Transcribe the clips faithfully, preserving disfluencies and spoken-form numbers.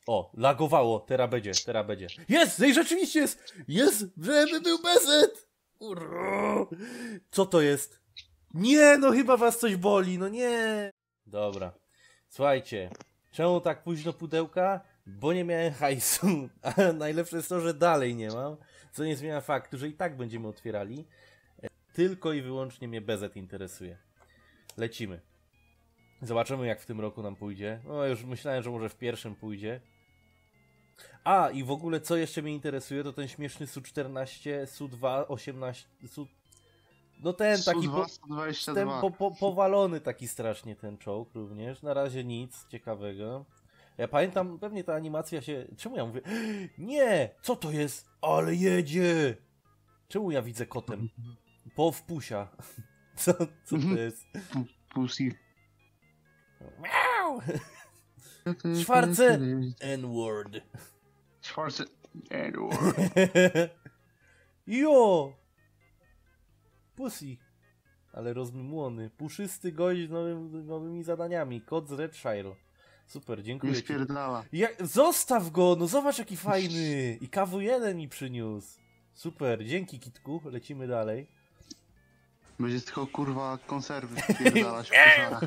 O, lagowało, teraz będzie, teraz będzie. Jest! No i rzeczywiście jest! Jest! Żeby był bezet! Urro. Co to jest? Nie, no chyba was coś boli, no nie! Dobra. Słuchajcie, czemu tak późno pudełka? Bo nie miałem hajsu. A najlepsze jest to, że dalej nie mam. Co nie zmienia faktu, że i tak będziemy otwierali. Tylko i wyłącznie mnie bezet interesuje. Lecimy. Zobaczymy, jak w tym roku nam pójdzie. No już myślałem, że może w pierwszym pójdzie. A, i w ogóle co jeszcze mnie interesuje, to ten śmieszny S U czternaście, S U dwa, osiemnaście, S U... No ten taki po, ten po, po, powalony taki strasznie ten czołg również. Na razie nic ciekawego. Ja pamiętam, pewnie ta animacja się... Czemu ja mówię? Nie! Co to jest? Ale jedzie! Czemu ja widzę kotem? Po wpusia. Co, co to jest? Pussy. Miau! Czwarce N-word. Czwarce N-word. Jo! Pussy. Ale rozmymłony. Puszysty gość z nowymi, nowymi zadaniami. Kod z Redshire. Super, dziękuję Nie ci. spierdala. Jak... Zostaw go! No zobacz jaki fajny! I K W jeden mi przyniósł. Super, dzięki Kitku. Lecimy dalej. Będzie tylko kurwa konserwy spierdalać w pożarach.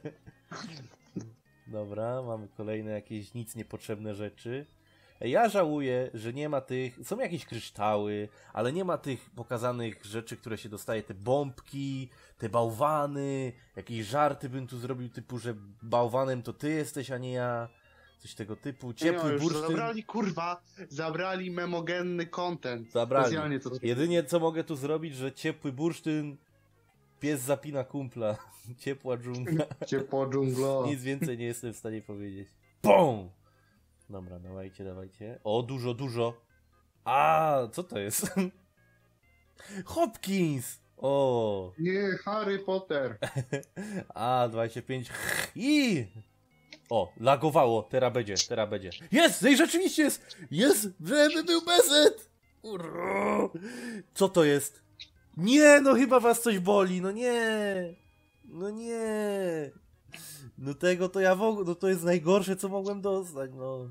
Dobra, mamy kolejne jakieś nic niepotrzebne rzeczy. Ja żałuję, że nie ma tych... Są jakieś kryształy, ale nie ma tych pokazanych rzeczy, które się dostaje. Te bombki, te bałwany. Jakieś żarty bym tu zrobił typu, że bałwanem to ty jesteś, a nie ja. Coś tego typu. Ciepły nie, bursztyn. Zabrali kurwa, zabrali memogenny content. Zabrali. To Jedynie co mogę tu zrobić, że ciepły bursztyn, pies zapina kumpla. Ciepła dżungla. Ciepła dżungla. Nic więcej nie jestem w stanie powiedzieć. BOOM! Dobra, dawajcie, dawajcie. O, dużo, dużo. A, co to jest? Hopkins! O! Nie, Harry Potter. A, dwadzieścia pięć. I! O, lagowało, teraz będzie, teraz będzie. Jest! No i rzeczywiście jest! Jest! Żeby był bezet! Urro. Co to jest? Nie, no chyba was coś boli, no nie! No nie! No tego to ja w ogóle, no to jest najgorsze, co mogłem dostać, no.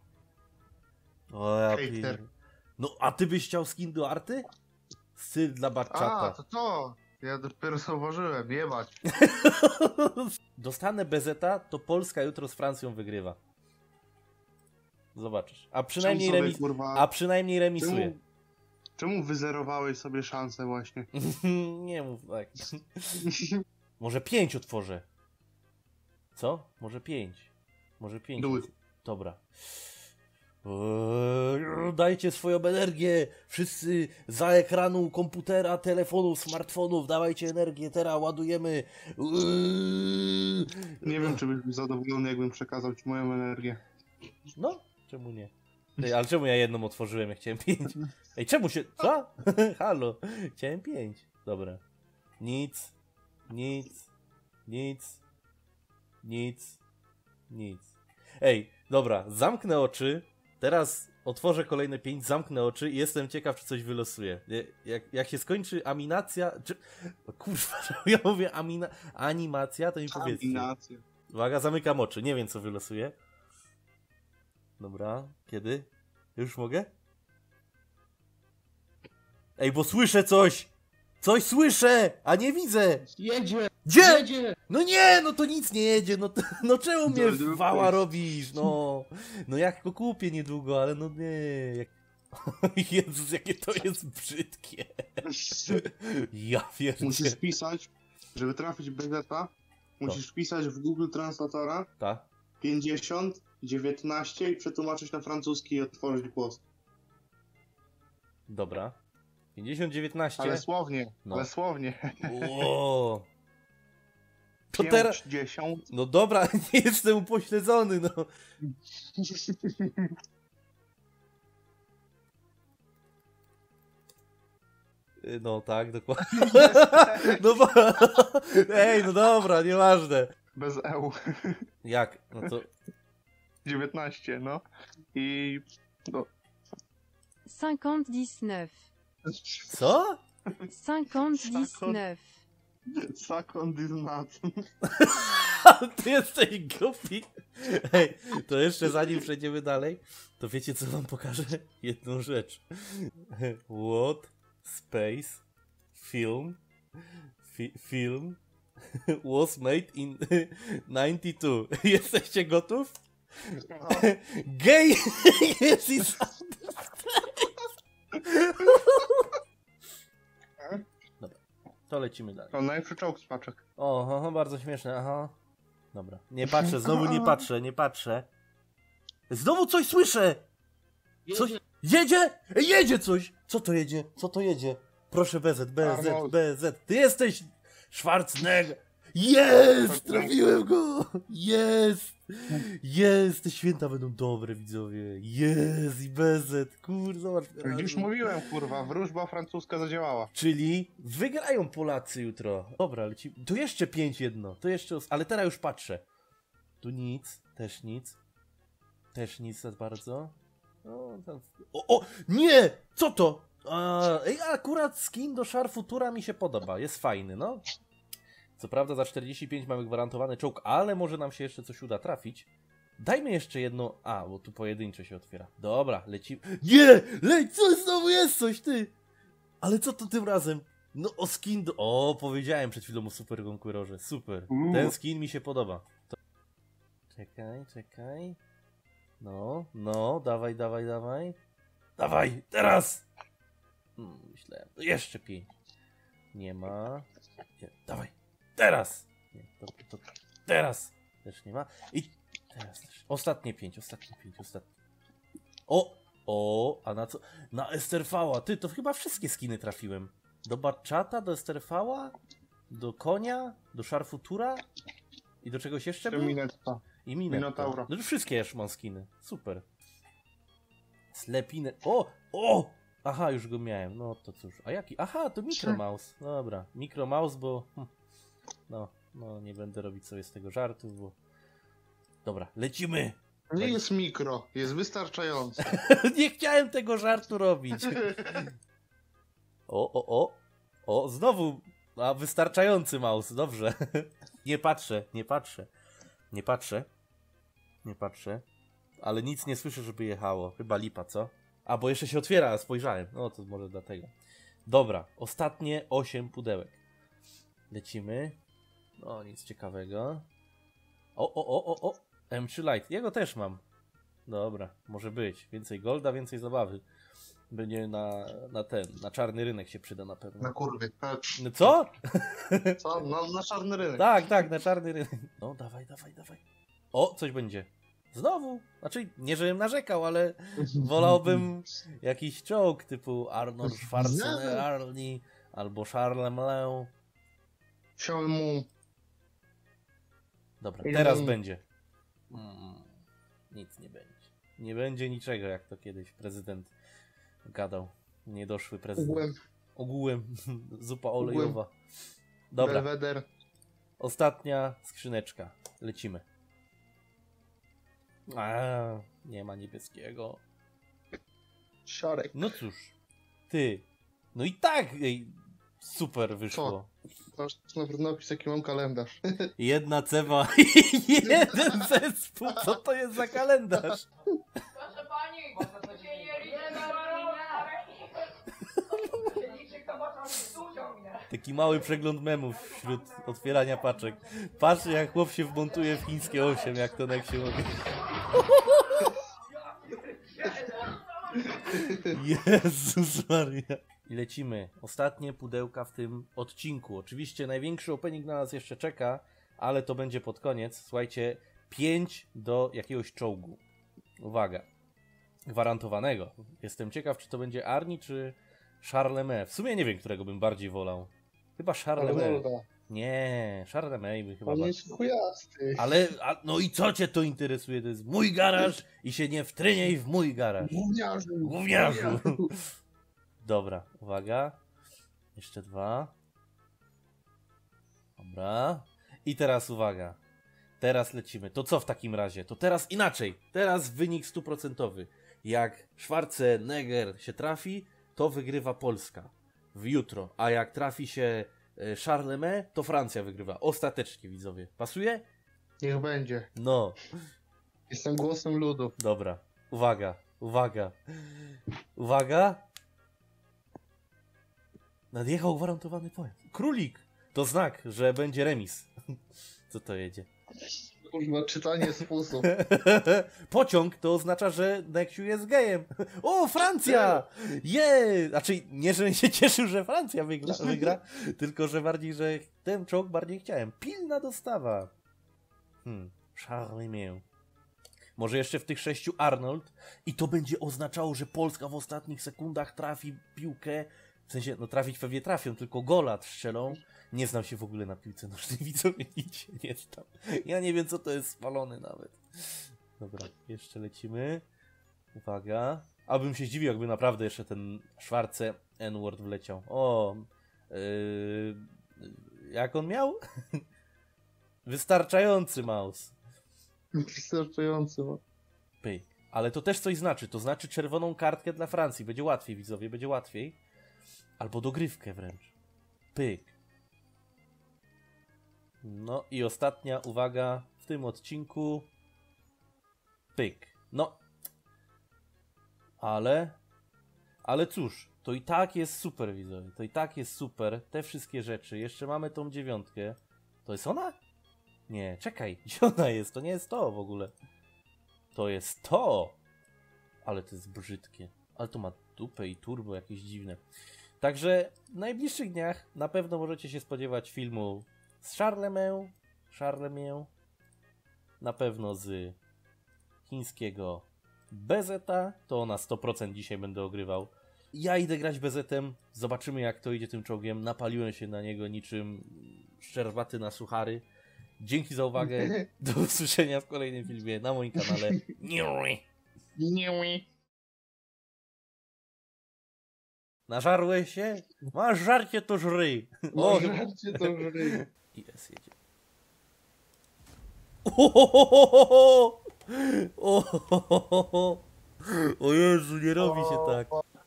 O ja pier... No, a ty byś chciał skin do arty? Styl dla A, Batchata. to to. Ja dopiero zauważyłem, jebać. Dostanę bezeta, to Polska jutro z Francją wygrywa. Zobaczysz. A przynajmniej, sobie, remis... kurwa... A przynajmniej remisuje. Czemu, czemu wyzerowałeś sobie szansę właśnie? Nie mów tak. Może pięć otworzę. Co? Może pięć. Może pięć. Do it. Dobra. Eee, dajcie swoją energię. Wszyscy za ekranu komputera, telefonów, smartfonów. Dawajcie energię. Teraz ładujemy. Eee. Nie wiem, czy byś był zadowolony, jakbym przekazał ci moją energię. No, czemu nie? Ej, ale czemu ja jedną otworzyłem, jak chciałem pięć? Ej, czemu się... Co? Halo. Chciałem pięć. Dobra. Nic. Nic. Nic. Nic. Nic. Ej, dobra. Zamknę oczy. Teraz otworzę kolejne pięć, zamknę oczy i jestem ciekaw, czy coś wylosuje. Jak, jak się skończy aminacja... Czy... O kurwa, ja mówię amina... animacja, to mi powiedzcie. Aminacja. Uwaga, zamykam oczy. Nie wiem, co wylosuje. Dobra, kiedy? Już mogę? Ej, bo słyszę coś! Coś słyszę, a nie widzę! Jedzie! Gdzie? Jedzie! No nie, no to nic nie jedzie, no, to, no czemu mnie Dobry wała gość. robisz, no. No jak go kupię niedługo, ale no nie. Jak... Jezus, jakie to jest brzydkie. Ja pierdzie. Musisz wpisać, żeby trafić bezeta, musisz wpisać w Google Translatora Ta? pięćdziesiąt, dziewiętnaście i przetłumaczyć na francuski i otworzyć głos. Dobra. pięćdziesiąt dziewiętnaście. Ale słownie, No. ale słownie. O. To teraz... pięćdziesiąt. No dobra, nie jestem upośledzony, no. No tak, dokładnie. No bo... Ej, no dobra, nieważne. Bez E U. Jak? No to... dziewiętnaście, no. I... No. cinquante-dix-neuf. Co? cinquante-dix-neuf. Second is not. Ty jesteś głupi. Hej, to jeszcze zanim przejdziemy dalej, to wiecie co wam pokażę? Jedną rzecz. What space film fi, film was made in dziewięćdziesiąt dwa. Jesteście gotów? Gay jest i Dobra, to lecimy dalej. To najlepszy czołg z paczek. O, aha, bardzo śmieszne, aha. Dobra, nie patrzę, znowu nie patrzę, nie patrzę. Znowu coś słyszę! Coś... Jedzie? Ej, jedzie coś! Co to jedzie? Co to jedzie? Proszę B Z, B Z, B Z. Ty jesteś Schwarzenegger! Jest! Trafiłem go! Jest! Jest! Te święta będą dobre, widzowie. Jest! I B Z. Kurde, zobacz. Już mówiłem, kurwa, wróżba francuska zadziałała. Czyli wygrają Polacy jutro. Dobra, leci. Tu jeszcze pięć jedno. To jeszcze... os- Ale teraz już patrzę. Tu nic. Też nic. Też nic za bardzo. O, tam... o, o! Nie! Co to? A, ej, akurat skin do Szarfutura mi się podoba. Jest fajny, no. Co prawda za czterdzieści pięć mamy gwarantowany czołg, ale może nam się jeszcze coś uda trafić. Dajmy jeszcze jedno... A, bo tu pojedynczo się otwiera. Dobra, lecimy. Nie! Leć! Co znowu jest coś, ty! Ale co to tym razem? No o skin do... O, powiedziałem przed chwilą o Super Conquerorze. Super. Ten skin mi się podoba. To... Czekaj, czekaj. No, no, dawaj, dawaj, dawaj. Dawaj, teraz! Hmm, myślałem. To jeszcze pięć. Nie ma. Nie, dawaj. Teraz! Nie, to, to teraz! Też nie ma. I teraz też. Ostatnie pięć, ostatnie pięć, ostatnie. O! O! A na co? Na Esterfała. Ty, to chyba wszystkie skiny trafiłem. Do Batchata, do Esterfała, do Konia, do Szarfutura i do czegoś jeszcze było? Minetta. I Minetta. Minotauro. No to wszystkie już mam skiny. Super. Slepiny. O! O! Aha, już go miałem. No to cóż. A jaki? Aha, to Micromouse. Dobra. Micromouse, bo... Hm. No, no nie będę robić sobie z tego żartów, bo... Dobra, lecimy! Nie jest mikro, jest wystarczający. Nie chciałem tego żartu robić. O, o, o. O, znowu. A, wystarczający mouse, dobrze. Nie patrzę, nie patrzę. Nie patrzę. Nie patrzę. Ale nic nie słyszę, żeby jechało. Chyba lipa, co? A, bo jeszcze się otwiera, a spojrzałem. No, to może dlatego. Dobra, ostatnie osiem pudełek. Lecimy. No, nic ciekawego. O, o, o, o, o. M trzy Lite. Jego też mam. Dobra, może być. Więcej golda, więcej zabawy. Będzie na, na ten, na czarny rynek się przyda na pewno. Na kurwy. No co? Co? Na, na czarny rynek. Tak, tak, na czarny rynek. No, dawaj, dawaj, dawaj. O, coś będzie. Znowu. Znaczy, nie żebym narzekał, ale wolałbym jakiś czołg typu Arnold Schwarzenegger Arnie albo Charles Leclerc. Wsiąłem mu. Dobra, teraz będzie. Mm, nic nie będzie. Nie będzie niczego, jak to kiedyś prezydent gadał. Niedoszły prezydent. Ogółem. Ogółem. Zupa olejowa. Dobra. Belweder. Ostatnia skrzyneczka. Lecimy. A, nie ma niebieskiego. Siarek. No cóż. Ty. No i tak. Ej, super wyszło. Masz na napis, jaki mam kalendarz. Jedna cewa i jeden zespół. Co to jest za kalendarz? Proszę pani, to się nie liczy, liczy kto ma dużo mnie. Taki mały przegląd memów wśród otwierania paczek. Patrz jak chłop się wmontuje w chińskie osiem, jak to jak się mówi. Jezus Maria. I lecimy. Ostatnie pudełka w tym odcinku. Oczywiście największy opening na nas jeszcze czeka, ale to będzie pod koniec. Słuchajcie, pięć do jakiegoś czołgu. Uwaga. Gwarantowanego. Jestem ciekaw, czy to będzie Arnie, czy Charlemagne. W sumie nie wiem, którego bym bardziej wolał. Chyba Charlemagne. Nie, Charlemagne by chyba On bardziej. jest chujasty. Ale, a, no i co cię to interesuje? To jest mój garaż i się nie wtryniej w mój garaż. Gówniarzu. Gówniarzu. Dobra, uwaga. Jeszcze dwa. Dobra. I teraz uwaga. Teraz lecimy. To co w takim razie? To teraz inaczej. Teraz wynik stuprocentowy. Jak Schwarzenegger się trafi, to wygrywa Polska. W jutro. A jak trafi się Charlemagne, to Francja wygrywa. Ostatecznie, widzowie. Pasuje? Niech będzie. No, Jestem głosem ludu. dobra. Uwaga, uwaga. Uwaga. Nadjechał gwarantowany pojazd. Królik! To znak, że będzie remis. Co to jedzie? Kurwa, czytanie sposób. Pociąg to oznacza, że Nexiu jest gejem. O, Francja! Je! Znaczy, nie, że się cieszył, że Francja wygra, wygra tylko że bardziej, że ten czołg bardziej chciałem. Pilna dostawa. Hmm, Charlemagne. Może jeszcze w tych sześciu Arnold i to będzie oznaczało, że Polska w ostatnich sekundach trafi piłkę. W sensie, no trafić pewnie trafią, tylko gola strzelą. Nie znam się w ogóle na piłce nożnej, widzowie, nic się nie znam. Ja nie wiem, co to jest spalony nawet. Dobra, jeszcze lecimy. Uwaga. Abym się zdziwił, jakby naprawdę jeszcze ten Schwarze N-word wleciał. O, yy, jak on miał? Wystarczający mouse. Wystarczający. no. Pyk. Ale to też coś znaczy. To znaczy czerwoną kartkę dla Francji. Będzie łatwiej, widzowie, będzie łatwiej. Albo dogrywkę wręcz. Pyk. No i ostatnia uwaga w tym odcinku. Pyk. No. Ale... Ale cóż, to i tak jest super, widzowie. To i tak jest super. Te wszystkie rzeczy. Jeszcze mamy tą dziewiątkę. To jest ona? Nie, czekaj. Gdzie ona jest? To nie jest to w ogóle. To jest to! Ale to jest brzydkie. Ale to ma dupę i turbo jakieś dziwne. Także w najbliższych dniach na pewno możecie się spodziewać filmu z Charlemagne, Charlemagne, na pewno z chińskiego B Z a, to na sto procent dzisiaj będę ogrywał. Ja idę grać B Z-em, zobaczymy jak to idzie tym czołgiem, napaliłem się na niego niczym szczerbaty na suchary. Dzięki za uwagę, do usłyszenia w kolejnym filmie na moim kanale. Nie. Nażarłeś się? Masz żarcie to żryj. O, żarcie to żry. I S jedzie. Ohohoho! Ohohoho! O Jezu, nie robi się tak.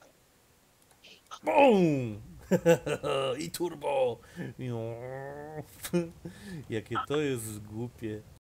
Bum! I turbo! Jakie to jest głupie.